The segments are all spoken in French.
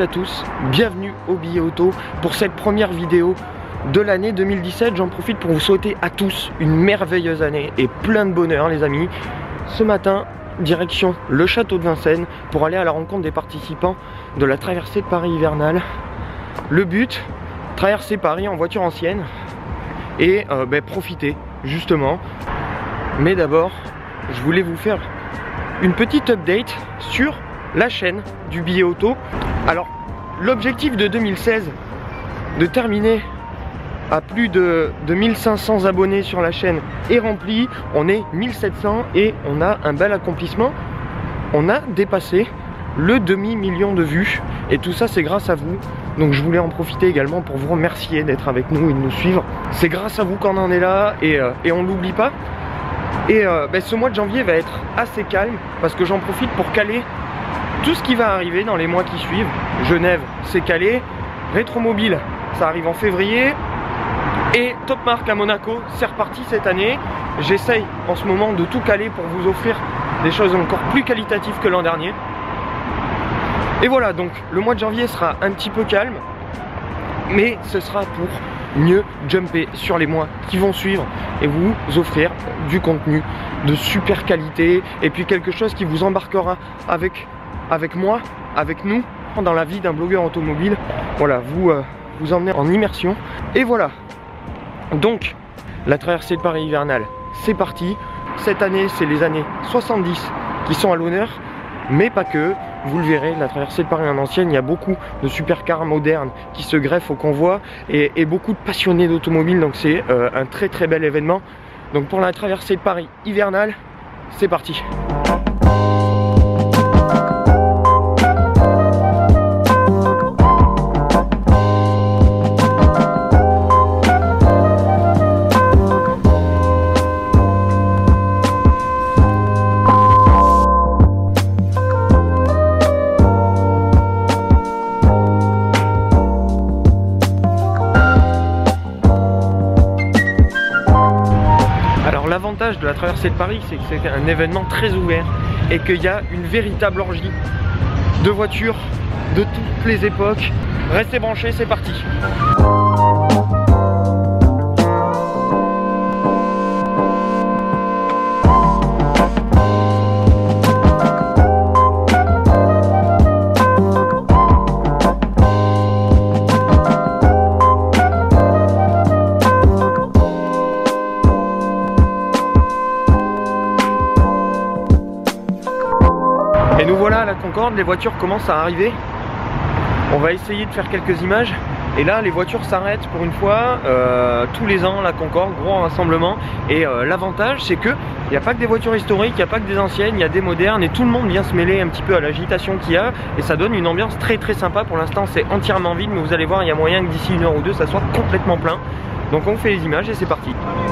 à tous, bienvenue au Billet Auto pour cette première vidéo de l'année 2017. J'en profite pour vous souhaiter à tous une merveilleuse année et plein de bonheur les amis. Ce matin, direction le château de Vincennes pour aller à la rencontre des participants de la traversée de Paris hivernale. Le but, traverser Paris en voiture ancienne et profiter justement. Mais d'abord, je voulais vous faire une petite update sur la chaîne du Billet Auto. Alors, l'objectif de 2016, de terminer à plus de 1500 abonnés sur la chaîne est rempli. On est 1700 et on a un bel accomplissement. On a dépassé le demi-million de vues et tout ça c'est grâce à vous. Donc je voulais en profiter également pour vous remercier d'être avec nous et de nous suivre. C'est grâce à vous qu'on en est là et on ne l'oublie pas. Et ce mois de janvier va être assez calme parce que j'en profite pour caler tout ce qui va arriver dans les mois qui suivent. Genève, c'est calé. Rétromobile, ça arrive en février. Et Top Marque à Monaco, c'est reparti cette année. J'essaye en ce moment de tout caler pour vous offrir des choses encore plus qualitatives que l'an dernier. Et voilà, donc le mois de janvier sera un petit peu calme. Mais ce sera pour mieux jumper sur les mois qui vont suivre et vous offrir du contenu de super qualité. Et puis quelque chose qui vous embarquera avec moi, avec nous, dans la vie d'un blogueur automobile. Voilà, vous emmenez en immersion. Et voilà. Donc, la traversée de Paris hivernale, c'est parti. Cette année, c'est les années 70 qui sont à l'honneur, mais pas que. Vous le verrez, la traversée de Paris en ancienne, il y a beaucoup de supercars modernes qui se greffent au convoi et beaucoup de passionnés d'automobile. Donc c'est un très très bel événement. Donc pour la traversée de Paris hivernale, c'est parti. L'avantage de la traversée de Paris, c'est que c'est un événement très ouvert et qu'il y a une véritable orgie de voitures de toutes les époques. Restez branchés, c'est parti. Et nous voilà à la Concorde, les voitures commencent à arriver. On va essayer de faire quelques images. Et là, les voitures s'arrêtent pour une fois. Tous les ans, la Concorde, gros rassemblement. Et l'avantage, c'est que il n'y a pas que des voitures historiques, il n'y a pas que des anciennes, il y a des modernes. Et tout le monde vient se mêler un petit peu à l'agitation qu'il y a. Et ça donne une ambiance très très sympa. Pour l'instant, c'est entièrement vide. Mais vous allez voir, il y a moyen que d'ici 1 heure ou 2, ça soit complètement plein. Donc on fait les images et c'est parti.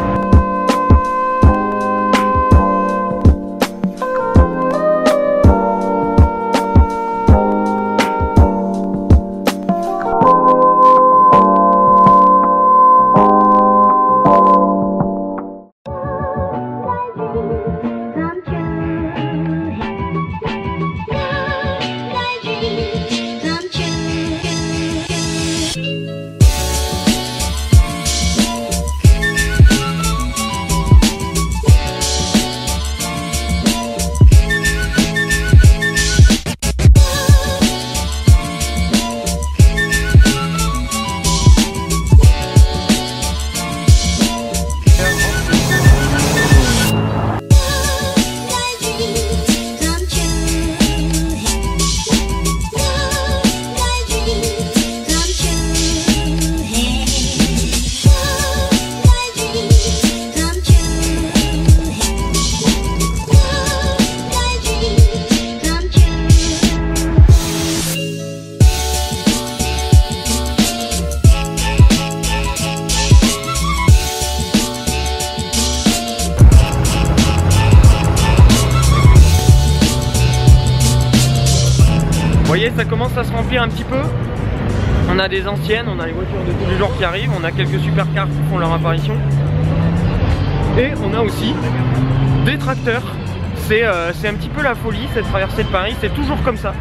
Vous voyez, ça commence à se remplir un petit peu. On a des anciennes, on a les voitures de tous les jours qui arrivent, on a quelques supercars qui font leur apparition. Et on a aussi des tracteurs. C'est un petit peu la folie cette traversée de Paris, c'est toujours comme ça.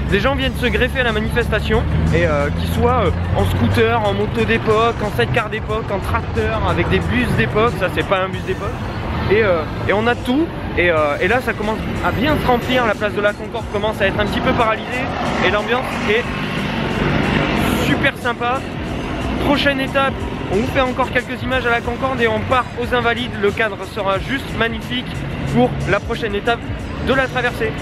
des gens viennent se greffer à la manifestation et qu'ils soient en scooter, en moto d'époque, en sidecar d'époque, en tracteur, avec des bus d'époque. Ça c'est pas un bus d'époque. Et on a tout. Et là ça commence à bien se remplir, la place de la Concorde commence à être un petit peu paralysée et l'ambiance est super sympa. Prochaine étape, on vous fait encore quelques images à la Concorde et on part aux Invalides. Le cadre sera juste magnifique pour la prochaine étape de la traversée.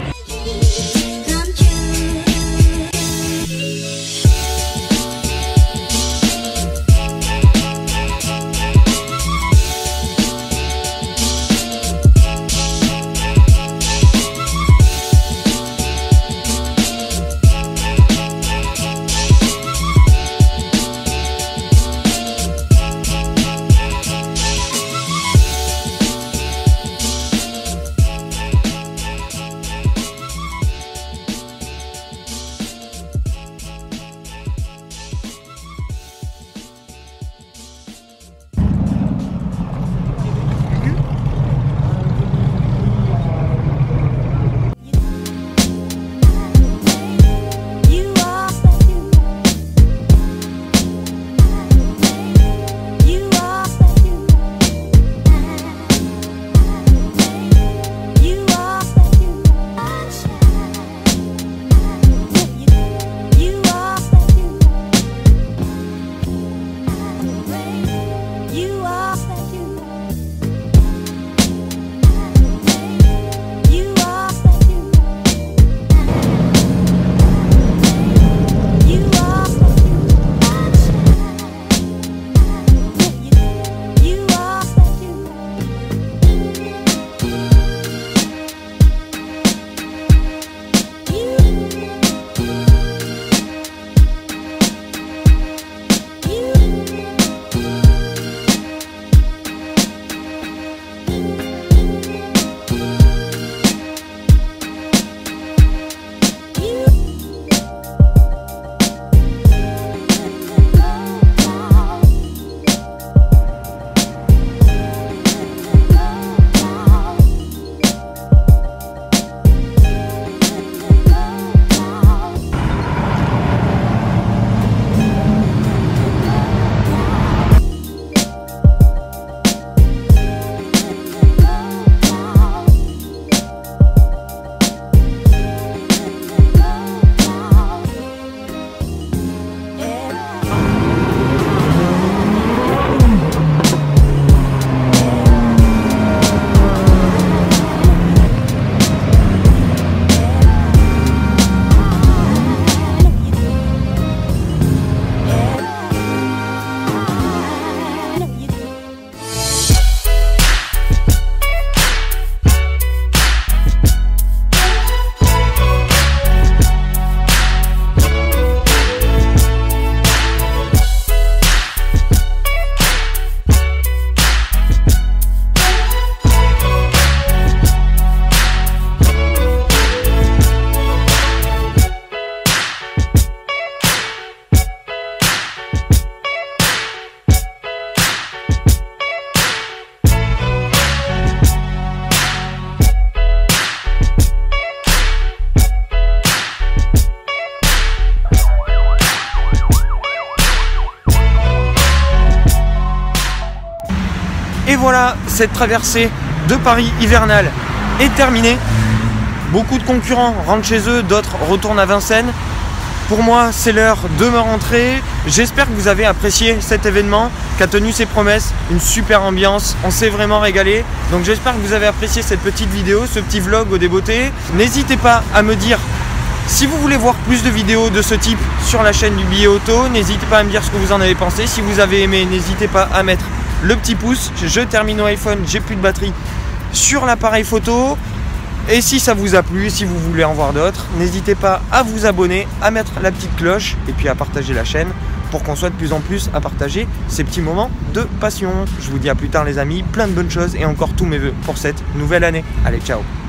Et voilà, cette traversée de Paris hivernale est terminée. Beaucoup de concurrents rentrent chez eux, d'autres retournent à Vincennes. Pour moi, c'est l'heure de me rentrer. J'espère que vous avez apprécié cet événement qui a tenu ses promesses. Une super ambiance, on s'est vraiment régalé. Donc j'espère que vous avez apprécié cette petite vidéo, ce petit vlog au débeauté. N'hésitez pas à me dire si vous voulez voir plus de vidéos de ce type sur la chaîne du billet auto. N'hésitez pas à me dire ce que vous en avez pensé. Si vous avez aimé, n'hésitez pas à mettre le petit pouce. Je termine au iPhone, j'ai plus de batterie sur l'appareil photo. Et si ça vous a plu, si vous voulez en voir d'autres, n'hésitez pas à vous abonner, à mettre la petite cloche et puis à partager la chaîne pour qu'on soit de plus en plus à partager ces petits moments de passion. Je vous dis à plus tard les amis, plein de bonnes choses et encore tous mes vœux pour cette nouvelle année. Allez, ciao!